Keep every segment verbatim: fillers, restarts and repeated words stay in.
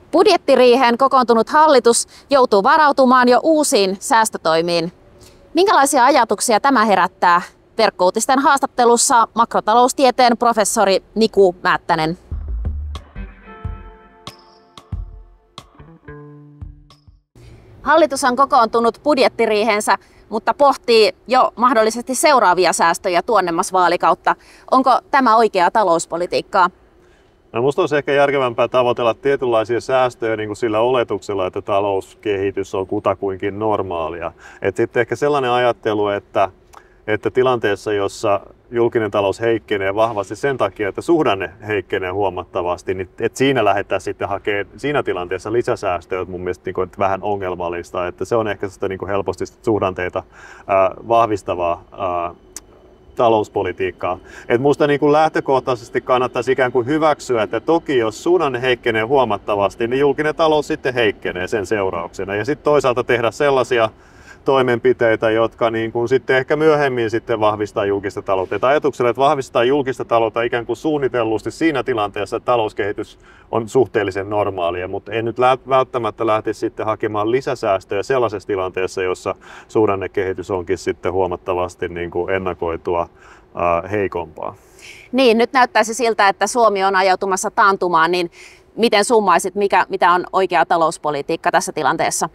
Budjettiriiheen kokoontunut hallitus joutuu varautumaan jo uusiin säästötoimiin. Minkälaisia ajatuksia tämä herättää? Verkkouutisten haastattelussa makrotaloustieteen professori Niku Määttänen. Hallitus on kokoontunut budjettiriihensä, mutta pohtii jo mahdollisesti seuraavia säästöjä tuonnemmas vaalikautta. Onko tämä oikeaa talouspolitiikkaa? No, musta olisi ehkä järkevämpää tavoitella tietynlaisia säästöjä niin kuin sillä oletuksella, että talouskehitys on kutakuinkin normaalia. Et sitten ehkä sellainen ajattelu, että, että tilanteessa, jossa julkinen talous heikkenee vahvasti sen takia, että suhdanne heikkenee huomattavasti, niin että siinä lähdetään sitten hakemaan siinä tilanteessa lisäsäästöjä, mun mielestä niin kuin, vähän ongelmallista. Että se on ehkä sitä niin kuin helposti suhdanteita ää, vahvistavaa ää, talouspolitiikkaa. Et musta niin kuin lähtökohtaisesti kannattaisi ikään kuin hyväksyä, että toki jos suhdanne heikkenee huomattavasti, niin julkinen talous sitten heikkenee sen seurauksena. Ja sitten toisaalta tehdä sellaisia toimenpiteitä, jotka niin kuin sitten ehkä myöhemmin sitten vahvistaa julkista taloutta. Et ajatuksella, että vahvistaa julkista taloutta ikään kuin suunnitellusti siinä tilanteessa, että talouskehitys on suhteellisen normaalia, mutta en nyt välttämättä lähtisi sitten hakemaan lisäsäästöjä sellaisessa tilanteessa, jossa suhdannekehitys onkin sitten huomattavasti niin kuin ennakoitua äh, heikompaa. Niin, nyt näyttäisi siltä, että Suomi on ajautumassa taantumaan, niin miten summaisit, mikä, mitä on oikea talouspolitiikka tässä tilanteessa?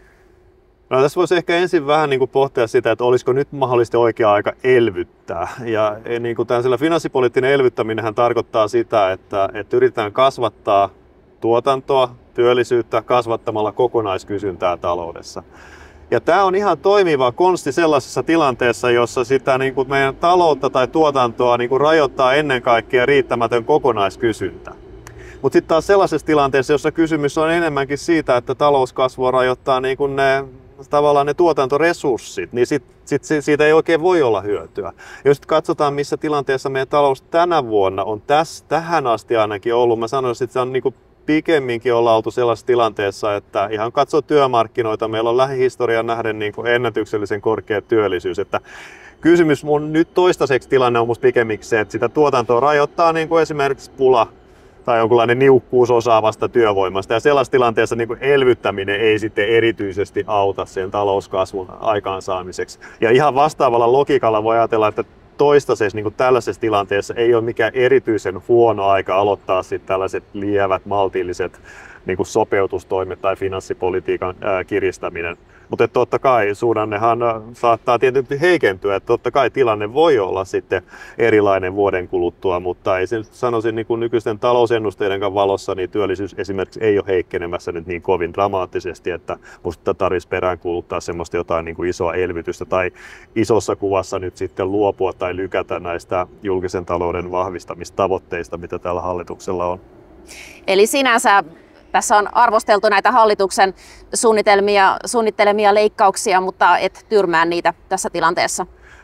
No, tässä voisi ehkä ensin vähän niin kuin pohtia sitä, että olisiko nyt mahdollisesti oikea aika elvyttää. Ja niin kuin tällaisella finanssipoliittinen elvyttäminenhän tarkoittaa sitä, että, että yritetään kasvattaa tuotantoa, työllisyyttä kasvattamalla kokonaiskysyntää taloudessa. Ja tämä on ihan toimiva konsti sellaisessa tilanteessa, jossa sitä niin kuin meidän taloutta tai tuotantoa niin kuin rajoittaa ennen kaikkea riittämätön kokonaiskysyntä. Mutta sitten taas sellaisessa tilanteessa, jossa kysymys on enemmänkin siitä, että talouskasvua rajoittaa niin kuin ne tavallaan ne tuotantoresurssit, niin sit, sit, siitä ei oikein voi olla hyötyä. Jos katsotaan, missä tilanteessa meidän talous tänä vuonna on täs, tähän asti ainakin ollut, mä sanoisin, että se on niin kuin pikemminkin ollaan oltu sellaisessa tilanteessa, että ihan katsoo työmarkkinoita, meillä on lähihistorian nähden niin kuin ennätyksellisen korkea työllisyys. Että kysymys mun nyt toistaiseksi tilanne on musta pikemminkin se, että sitä tuotantoa rajoittaa niin kuin esimerkiksi pula tai jonkunlainen niukkuus osaavasta työvoimasta. Ja sellaisessa tilanteessa niin kuin elvyttäminen ei sitten erityisesti auta sen talouskasvun aikaansaamiseksi. Ja ihan vastaavalla logiikalla voi ajatella, että toistaiseksi niin kuin tällaisessa tilanteessa ei ole mikään erityisen huono aika aloittaa sitten tällaiset lievät, maltilliset niin kuin sopeutustoimet tai finanssipolitiikan ää, kiristäminen. Mutta totta kai suhdannehan saattaa tietysti heikentyä, että totta kai tilanne voi olla sitten erilainen vuoden kuluttua, mutta ei se nyt sanoisin niin kuin nykyisten talousennusteiden valossa, niin työllisyys esimerkiksi ei ole heikkenemässä nyt niin kovin dramaattisesti, että musta tarvitsisi peräänkuuluttaa semmoista jotain niin kuin isoa elvytystä tai isossa kuvassa nyt sitten luopua tai lykätä näistä julkisen talouden vahvistamistavoitteista, mitä tällä hallituksella on. Eli sinänsä tässä on arvosteltu näitä hallituksen suunnitelmia, suunnittelemia leikkauksia, mutta et tyrmää niitä tässä tilanteessa.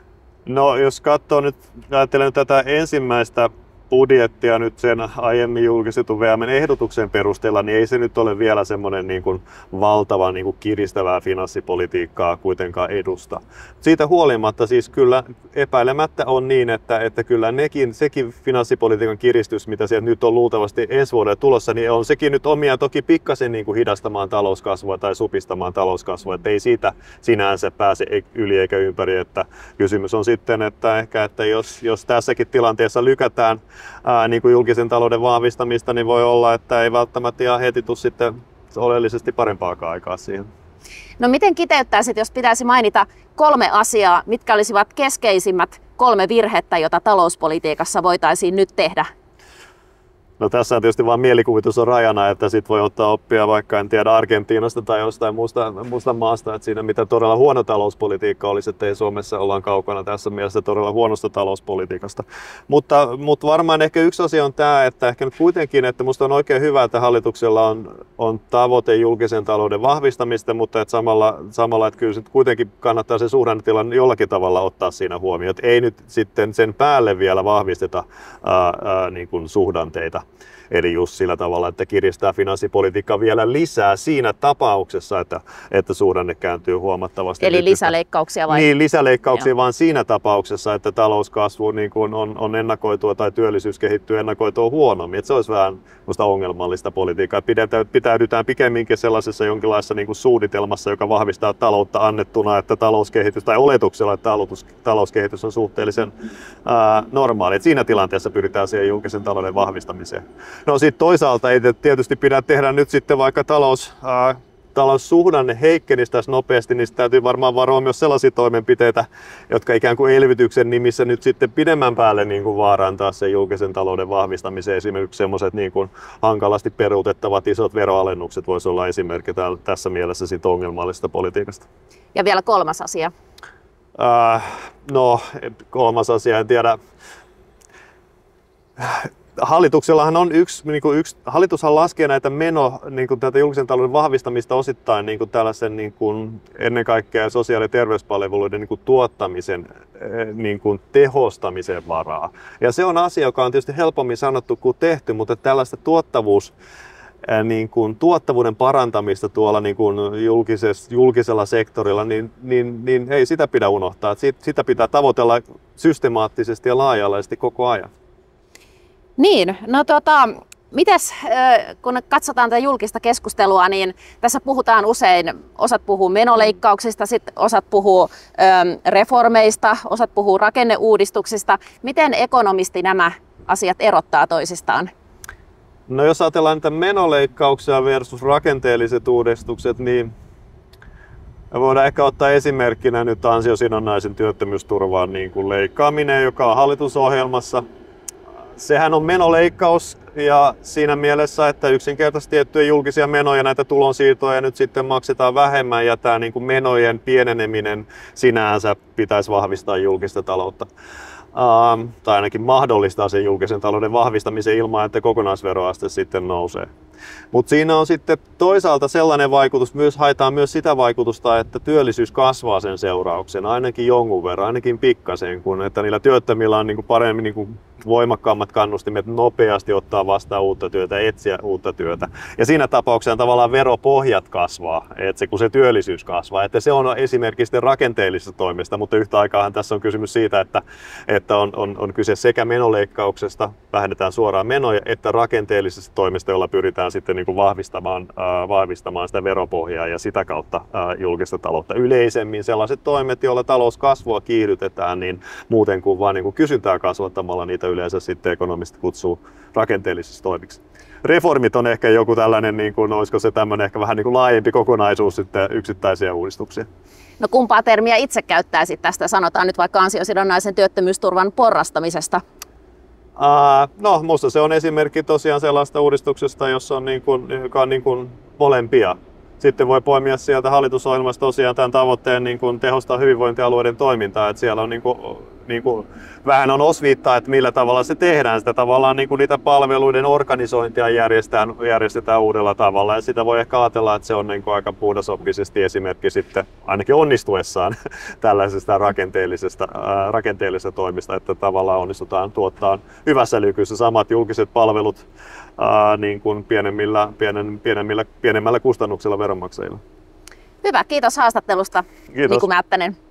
No, jos katsoo nyt, ajattelen tätä ensimmäistä budjettia nyt sen aiemmin julkistetun V M:n ehdotuksen perusteella, niin ei se nyt ole vielä semmoinen niin kuin valtavan niin kuin kiristävää finanssipolitiikkaa kuitenkaan edusta. Siitä huolimatta siis kyllä epäilemättä on niin, että, että kyllä nekin, sekin finanssipolitiikan kiristys, mitä sieltä nyt on luultavasti ensi vuodelle tulossa, niin on sekin nyt omia toki pikkasen niin kuin hidastamaan talouskasvua tai supistamaan talouskasvua, että ei siitä sinänsä pääse yli eikä ympäri, että kysymys on sitten, että ehkä, että jos, jos tässäkin tilanteessa lykätään Ää, niin kuin julkisen talouden vahvistamista, niin voi olla, että ei välttämättä ihan heti tule sitten oleellisesti parempaakaan aikaa siihen. No miten kiteyttäisit, jos pitäisi mainita kolme asiaa, mitkä olisivat keskeisimmät kolme virhettä, joita talouspolitiikassa voitaisiin nyt tehdä? No tässä on tietysti vain mielikuvitus on rajana, että sit voi ottaa oppia vaikka en tiedä Argentiinasta tai jostain muusta, muusta maasta, että siinä mitä todella huono talouspolitiikka olisi, että ei Suomessa ollaan kaukana tässä mielessä todella huonosta talouspolitiikasta. Mutta, mutta varmaan ehkä yksi asia on tämä, että ehkä nyt kuitenkin, että musta on oikein hyvä, että hallituksella on, on tavoite julkisen talouden vahvistamista, mutta että samalla, samalla että kyllä sit kuitenkin kannattaa se suhdannetilanne jollakin tavalla ottaa siinä huomioon, että ei nyt sitten sen päälle vielä vahvisteta ää, ää, niin kuin suhdanteita. Eli just sillä tavalla, että kiristää finanssipolitiikkaa vielä lisää siinä tapauksessa, että, että suhdanne kääntyy huomattavasti. Eli lisäleikkauksia vai? Niin, lisäleikkauksia Joo. vaan siinä tapauksessa, että talouskasvu niin kuin on, on ennakoitua tai työllisyys kehittyy ennakoitua huonommin. Että se olisi vähän ongelmallista politiikkaa. Pitäydytään pikemminkin sellaisessa jonkinlaisessa niin kuin suunnitelmassa, joka vahvistaa taloutta annettuna, että talouskehitys tai oletuksella, että talouskehitys on suhteellisen ää, normaali. Et siinä tilanteessa pyritään siihen julkisen talouden vahvistamiseen. No sitten toisaalta ei tietysti pidä tehdä nyt sitten vaikka talous, ää, taloussuhdanne heikkenisi tässä nopeasti, niin täytyy varmaan varoa myös sellaisia toimenpiteitä, jotka ikään kuin elvytyksen nimissä nyt sitten pidemmän päälle niin kuin vaarantaa sen julkisen talouden vahvistamiseen. Esimerkiksi sellaiset niin kuin hankalasti peruutettavat isot veroalennukset voisi olla esimerkki tässä mielessä siitä ongelmallisesta politiikasta. Ja vielä kolmas asia. Äh, no, kolmas asia, en tiedä. Hallituksellahan on yksi, niin kuin yksi, hallitushan laskee näitä meno, niin kuin tätä julkisen talouden vahvistamista osittain niin kuin tällaisen niin kuin ennen kaikkea sosiaali- ja terveyspalveluiden niin kuin tuottamisen niin kuin tehostamisen varaa. Ja se on asia, joka on tietysti helpommin sanottu kuin tehty, mutta tällaista tuottavuus, niin kuin tuottavuuden parantamista tuolla niin kuin julkisella sektorilla, niin, niin, niin ei sitä pidä unohtaa. Sitä pitää tavoitella systemaattisesti ja laaja-alaisesti koko ajan. Niin, no tota, mites kun katsotaan tätä julkista keskustelua, niin tässä puhutaan usein, osat puhuu menoleikkauksista, sit osat puhuu reformeista, osat puhuu rakenneuudistuksista. Miten ekonomisti nämä asiat erottaa toisistaan? No jos ajatellaan niitä menoleikkauksia versus rakenteelliset uudistukset, niin voidaan ehkä ottaa esimerkkinä nyt ansiosidonnaisen työttömyysturvan niin kuin leikkaaminen, joka on hallitusohjelmassa. Sehän on menoleikkaus ja siinä mielessä, että yksinkertaisesti tiettyjä julkisia menoja, näitä tulonsiirtoja nyt sitten maksetaan vähemmän ja tämä niin kuin menojen pieneneminen sinänsä pitäisi vahvistaa julkista taloutta. Uh, tai ainakin mahdollistaa sen julkisen talouden vahvistamisen ilman, että kokonaisveroaste sitten nousee. Mutta siinä on sitten toisaalta sellainen vaikutus, myös haetaan myös sitä vaikutusta, että työllisyys kasvaa sen seurauksena, ainakin jonkun verran, ainakin pikkasen, kun että niillä työttömillä on niinku paremmin niinku voimakkaammat kannustimet nopeasti ottaa vastaan uutta työtä, etsiä uutta työtä. Ja siinä tapauksessa tavallaan veropohjat kasvaa, että se, kun se työllisyys kasvaa. Että se on esimerkiksi rakenteellisesta toimesta, mutta yhtä aikaahan tässä on kysymys siitä, että, että on, on, on kyse sekä menoleikkauksesta, vähennetään suoraan menoja, että rakenteellisesta toimesta, jolla pyritään sitten niin kuin vahvistamaan, äh, vahvistamaan sitä veropohjaa ja sitä kautta äh, julkista taloutta. Yleisemmin sellaiset toimet, joilla talouskasvua kiihdytetään, niin muuten kuin vain niin kuin kysyntää kasvattamalla, niitä yleensä sitten ekonomistit kutsuu rakenteellisiksi toimiksi. Reformit on ehkä joku tällainen, niin kuin, olisiko se tämmöinen ehkä vähän niin kuin laajempi kokonaisuus sitten yksittäisiä uudistuksia. No kumpaa termiä itse käyttäisit tästä? Sanotaan nyt vaikka ansiosidonnaisen työttömyysturvan porrastamisesta. Uh, no, musta se on esimerkki tosiaan sellaista uudistuksesta, jossa on niin kuin, joka on niin kuin molempia. Sitten voi poimia sieltä hallitusohjelmasta tosiaan tämän tavoitteen niin kuin tehostaa hyvinvointialueiden toimintaa, että siellä on niin kuin, niin kuin, vähän on osviittaa, että millä tavalla se tehdään. Sitä tavallaan niin kuin niitä palveluiden organisointia järjestetään, järjestetään uudella tavalla ja sitä voi ehkä ajatella, että se on niin kuin aika puhdasoppisesti esimerkki sitten ainakin onnistuessaan tällaisesta rakenteellisesta, ää, rakenteellisesta toimista, että tavallaan onnistutaan tuottaa hyvässä lykyssä samat julkiset palvelut ää, niin kuin pienemmillä, pienen, pienemmillä, pienemmällä kustannuksella veronmaksajilla. Hyvä, kiitos haastattelusta. Kiitos. Niku Määttänen.